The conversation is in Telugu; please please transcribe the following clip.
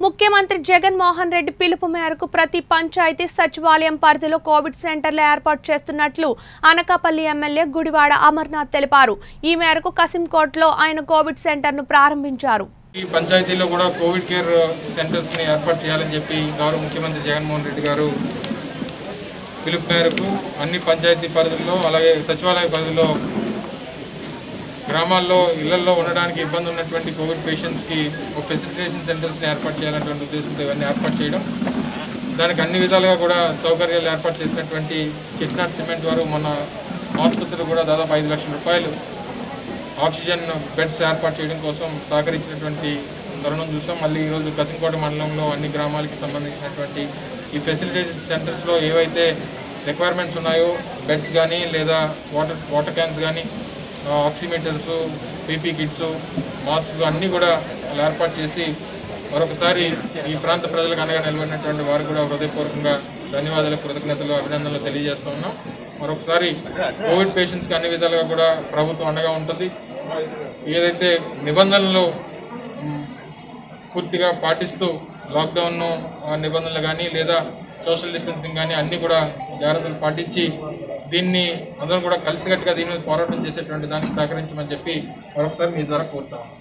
ముఖ్యమంత్రి జగన్ మోహన్ రెడ్డి పిలుపు మేరకు ప్రతి పంచాయతీ సచివాలయం పరిధిలో కోవిడ్ సెంటర్లు ఏర్పాటు చేస్తున్నట్లు అనకాపల్లి ఎమ్మెల్యే గుడివాడ అమర్నాథ్ తెలిపారు. ఈ మేరకు కసింకోట్లో ఆయన కోవిడ్ సెంటర్ను ప్రారంభించారు. ఈ పంచాయతీలో కూడా కోవిడ్ కేర్ సెంటర్స్ ని ఏర్పాటు చేయాలని చెప్పి గౌరవ ముఖ్యమంత్రి జగన్ మోహన్ రెడ్డి గారు పిలుపు మేరకు అన్ని పంచాయతీ పరిధిలో అలాగే సచివాలయ పరిధిలో గ్రామాల్లో ఇళ్లలో ఉండడానికి ఇబ్బంది ఉన్నటువంటి కోవిడ్ పేషెంట్స్కి ఒక ఫెసిలిటేషన్ సెంటర్స్ని ఏర్పాటు చేయాలనేటువంటి ఉద్దేశంతో ఇవన్నీ ఏర్పాటు చేయడం, దానికి అన్ని విధాలుగా కూడా సౌకర్యాలు ఏర్పాటు చేసినటువంటి కిట్నాట్ సిమెంట్ వారు మన ఆసుపత్రులు కూడా దాదాపు 5 లక్షల రూపాయలు ఆక్సిజన్ బెడ్స్ ఏర్పాటు చేయడం కోసం సహకరించినటువంటి తరుణం చూసాం. మళ్ళీ ఈరోజు కసింకోట మండలంలో అన్ని గ్రామాలకి సంబంధించినటువంటి ఈ ఫెసిలిటేషన్ సెంటర్స్లో ఏవైతే రిక్వైర్మెంట్స్ ఉన్నాయో బెడ్స్ కానీ లేదా వాటర్ క్యాన్స్ కానీ ఆక్సిమీటర్స్, పీపీ కిట్స్, మాస్క్స్ అన్నీ కూడా వాళ్ళు ఏర్పాటు చేసి మరొకసారి ఈ ప్రాంత ప్రజలకు అండగా నిలబడినటువంటి వారు కూడా హృదయపూర్వకంగా ధన్యవాదాలు, కృతజ్ఞతలు, అభినందనలు తెలియజేస్తూ ఉన్నాం. మరొకసారి కోవిడ్ పేషెంట్స్కి అన్ని విధాలుగా కూడా ప్రభుత్వం అండగా ఉంటుంది. ఏదైతే నిబంధనలు పూర్తిగా పాటిస్తూ లాక్డౌన్ నిబంధనలు కానీ లేదా సోషల్ డిస్టెన్సింగ్ కానీ అన్నీ కూడా జాగ్రత్తలు పాటించి దీన్ని అందరం కూడా కలిసికట్టుగా దీని మీద పోరాటం చేసేటువంటి దానికి సహకరించమని చెప్పి మరొకసారి మీ ద్వారా కోరుతాం.